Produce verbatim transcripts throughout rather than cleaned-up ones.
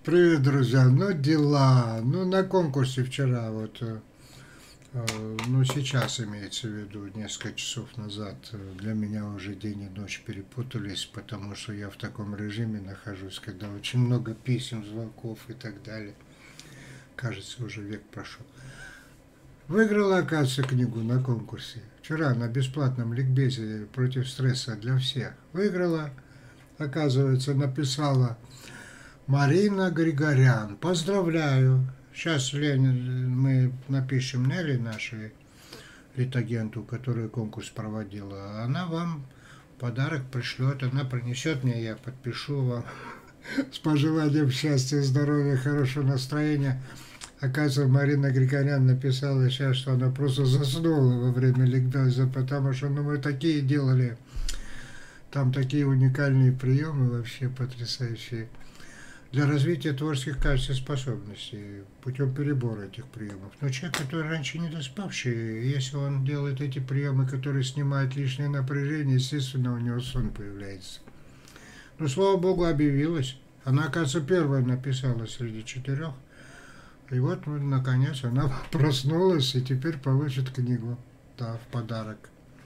Привет, друзья. Ну, дела. Ну, на конкурсе вчера, вот, э, э, ну, сейчас имеется в виду, несколько часов назад, э, для меня уже день и ночь перепутались, потому что я в таком режиме нахожусь, когда очень много писем, звонков и так далее. Кажется, уже век прошел. Выиграла, оказывается, книгу на конкурсе. Вчера на бесплатном ликбезе против стресса для всех. Выиграла, оказывается, написала Марина Григорян. Поздравляю. Сейчас, Лен, мы напишем Нелли, нашей литагенту, которая конкурс проводила. Она вам подарок пришлет, она принесет мне, я подпишу вам. С пожеланием счастья, здоровья, хорошего настроения. Оказывается, Марина Григорян написала сейчас, что она просто заснула во время ликбеза, потому что ну, мы такие делали, там такие уникальные приемы вообще потрясающие для развития творческих качеств и способностей путем перебора этих приемов. Но человек, который раньше не доспавший, если он делает эти приемы, которые снимают лишнее напряжение, естественно, у него сон появляется. Но, слава богу, объявилась. Она, оказывается, первая написала среди четырех. И вот, наконец, она проснулась и теперь получит книгу, да, в подарок.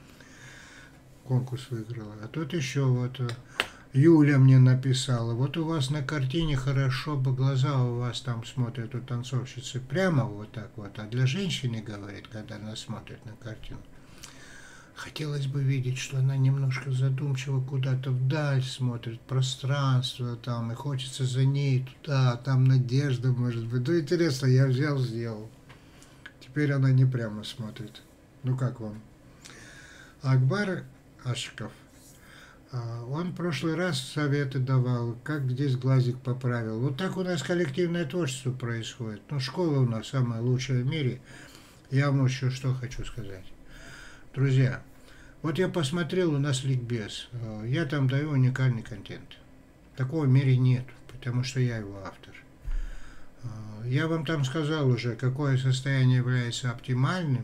Конкурс выиграла. А тут еще вот Юля мне написала, вот у вас на картине хорошо бы глаза у вас там смотрят у танцовщицы прямо вот так вот, а для женщины, говорит, когда она смотрит на картину, хотелось бы видеть, что она немножко задумчиво куда-то вдаль смотрит, пространство там, и хочется за ней туда, там надежда может быть. Ну, интересно, я взял, сделал. Теперь она не прямо смотрит. Ну, как вам? Акбар Ашков, он в прошлый раз советы давал, как здесь глазик поправил. Вот так у нас коллективное творчество происходит. Ну, школа у нас самая лучшая в мире. Я вам еще что хочу сказать. Друзья, вот я посмотрел у нас ликбез. Я там даю уникальный контент. Такого в мире нет, потому что я его автор. Я вам там сказал уже, какое состояние является оптимальным.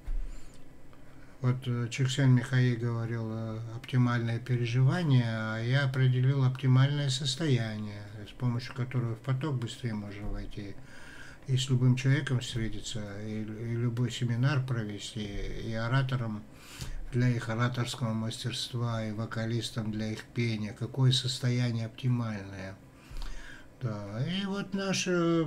Вот Чиксен Михаил говорил оптимальное переживание, а я определил оптимальное состояние, с помощью которого в поток быстрее можно войти. И с любым человеком встретиться, и, и любой семинар провести, и ораторам для их ораторского мастерства, и вокалистам для их пения. Какое состояние оптимальное. Да, и вот наш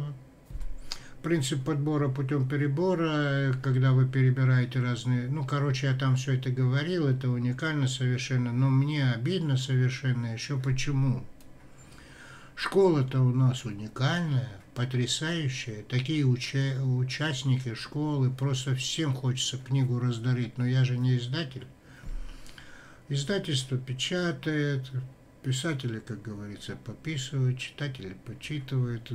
принцип подбора путем перебора, когда вы перебираете разные... Ну, короче, я там все это говорил, это уникально совершенно, но мне обидно совершенно еще почему. Школа-то у нас уникальная, потрясающая. Такие уча... участники школы, просто всем хочется книгу раздарить, но я же не издатель. Издательство печатает, писатели, как говорится, пописывают, читатели почитывают.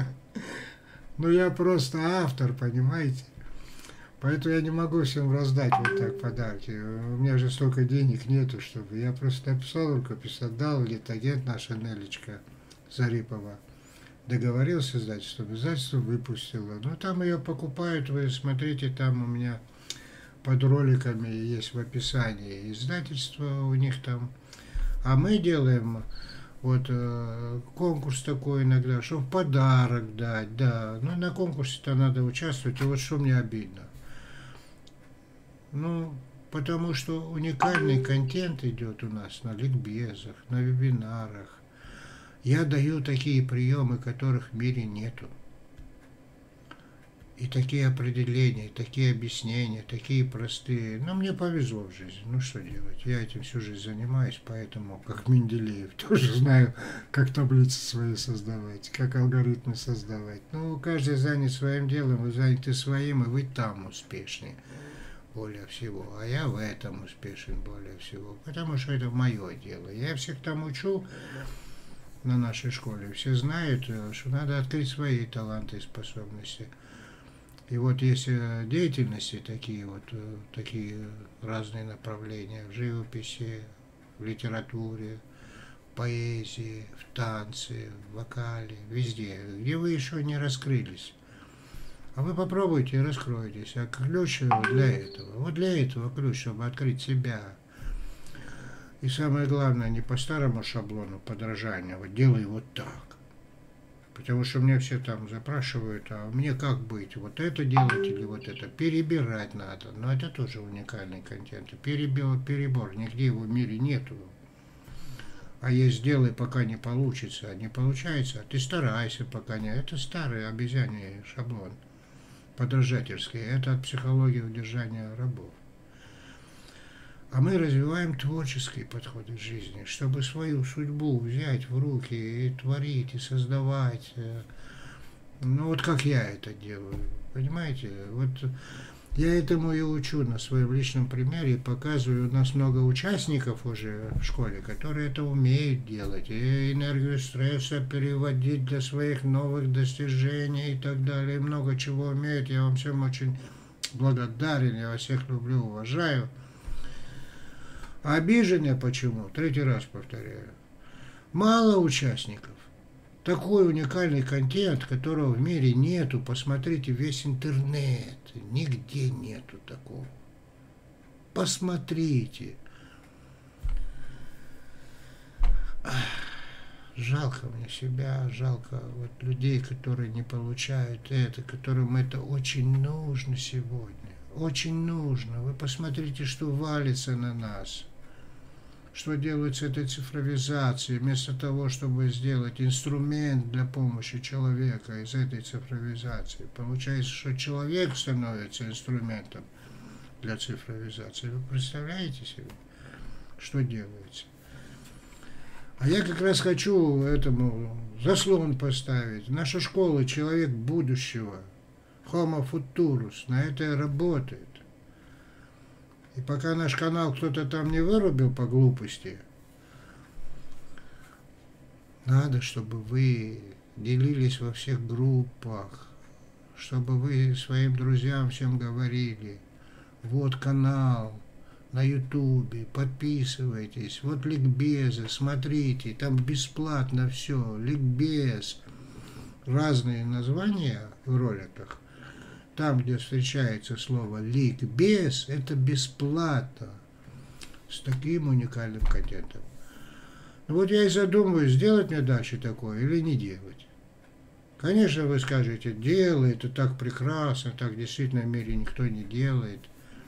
Ну, я просто автор, понимаете? Поэтому я не могу всем раздать вот так подарки. У меня же столько денег нету, чтобы... Я просто написал рукопись, отдал, литагент наша Нелечка Зарипова. Договорился с издательством, издательство выпустило. Ну, там ее покупают, вы смотрите, там у меня под роликами есть в описании издательство у них там. А мы делаем... Вот э, конкурс такой иногда, чтобы подарок дать, да. Ну, на конкурсе-то надо участвовать, и вот что мне обидно. Ну, потому что уникальный контент идет у нас на ликбезах, на вебинарах. Я даю такие приемы, которых в мире нету. И такие определения, и такие объяснения, такие простые. Но мне повезло в жизни. Ну что делать? Я этим всю жизнь занимаюсь, поэтому, как Менделеев, тоже знаю, как таблицы свои создавать, как алгоритмы создавать. Ну, каждый занят своим делом, вы заняты своим, и вы там успешнее более всего. А я в этом успешен более всего, потому что это мое дело. Я всех там учу на нашей школе. Все знают, что надо открыть свои таланты и способности. И вот есть деятельности такие вот, такие разные направления в живописи, в литературе, в поэзии, в танце, в вокале, везде, где вы еще не раскрылись. А вы попробуйте и раскройтесь. А ключ для этого, вот для этого ключ, чтобы открыть себя. И самое главное, не по старому шаблону подражания, вот делай вот так. Потому что мне все там запрашивают, а мне как быть, вот это делать или вот это, перебирать надо. Но это тоже уникальный контент. Перебор, перебор, нигде его в мире нету. А есть делай, пока не получится. А не получается, ты старайся, пока не. Это старый обезьяний шаблон, подражательский. Это от психологии удержания рабов. А мы развиваем творческие подходы к жизни, чтобы свою судьбу взять в руки и творить, и создавать. Ну вот как я это делаю, понимаете? Вот я этому и учу на своем личном примере, и показываю, у нас много участников уже в школе, которые это умеют делать, и энергию стресса переводить для своих новых достижений и так далее, и много чего умеют. Я вам всем очень благодарен, я вас всех люблю, уважаю. Обижен я почему? Третий раз повторяю. Мало участников. Такой уникальный контент, которого в мире нету. Посмотрите весь интернет. Нигде нету такого. Посмотрите. Жалко мне себя, жалко вот людей, которые не получают это, которым это очень нужно сегодня. Очень нужно. Вы посмотрите, что валится на нас. Что делают с этой цифровизацией, вместо того, чтобы сделать инструмент для помощи человека из этой цифровизации. Получается, что человек становится инструментом для цифровизации. Вы представляете себе, что делается? А я как раз хочу этому заслон поставить. Наша школа «Человек будущего», Homo Futurus, на это работает. И пока наш канал кто-то там не вырубил по глупости, надо, чтобы вы делились во всех группах, чтобы вы своим друзьям всем говорили: вот канал на ютубе, подписывайтесь, вот ликбезы, смотрите, там бесплатно все, ликбез, разные названия в роликах. Там, где встречается слово ликбез, это бесплатно, с таким уникальным контентом. Ну вот я и задумываюсь, сделать мне дальше такое или не делать. Конечно, вы скажете, делай, это так прекрасно, так действительно в мире никто не делает.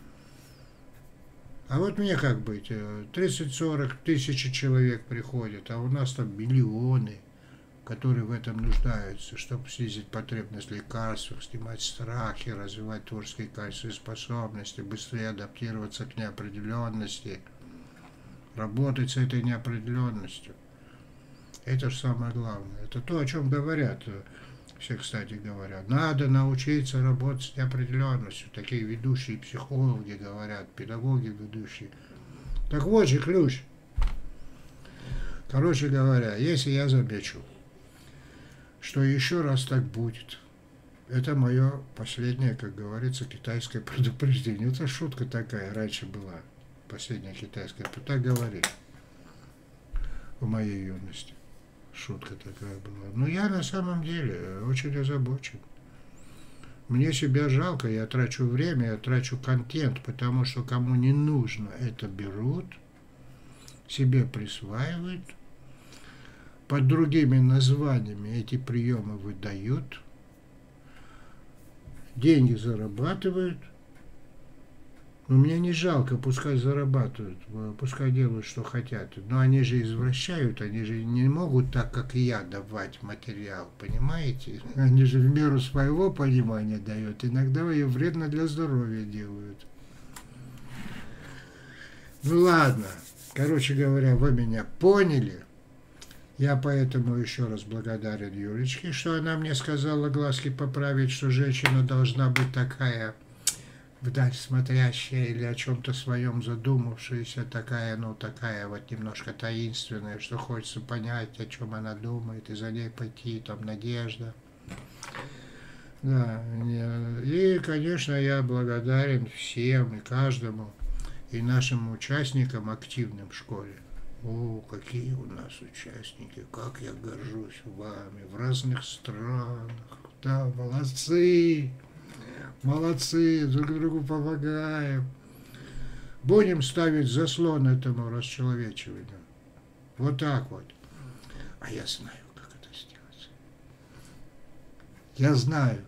А вот мне как быть, тридцать-сорок тысяч человек приходят, а у нас там миллионы, которые в этом нуждаются, чтобы снизить потребность в лекарствах, снимать страхи, развивать творческие качества и способности, быстрее адаптироваться к неопределенности, работать с этой неопределенностью. Это же самое главное. Это то, о чем говорят, все, кстати говоря. Надо научиться работать с неопределенностью. Такие ведущие психологи говорят, педагоги ведущие. Так вот же ключ. Короче говоря, если я замечу, что еще раз так будет. Это мое последнее, как говорится, китайское предупреждение. Это шутка такая, раньше была. Последняя китайская. Так говорили в моей юности. Шутка такая была. Но я на самом деле очень озабочен. Мне себя жалко, я трачу время, я трачу контент, потому что кому не нужно, это берут, себе присваивают, под другими названиями эти приемы выдают, деньги зарабатывают. Но мне не жалко, пускай зарабатывают, пускай делают, что хотят. Но они же извращают, они же не могут так, как и я, давать материал, понимаете? Они же в меру своего понимания дают, иногда ее вредно для здоровья делают. Ну ладно, короче говоря, вы меня поняли. Я поэтому еще раз благодарен Юлечке, что она мне сказала глазки поправить, что женщина должна быть такая вдаль смотрящая или о чем-то своем задумавшаяся, такая, ну, такая вот немножко таинственная, что хочется понять, о чем она думает, и за ней пойти, там, надежда. Да, и, конечно, я благодарен всем и каждому, и нашим участникам активным в школе. О, какие у нас участники, как я горжусь вами, в разных странах, да, молодцы, молодцы, друг другу помогаем. Будем ставить заслон этому расчеловечиванию. Вот так вот. А я знаю, как это сделать. Я знаю.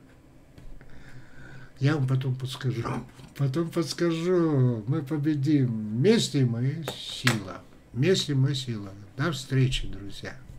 Я вам потом подскажу. Потом подскажу. Мы победим. Вместе мы сила. Вместе мы сила. До встречи, друзья.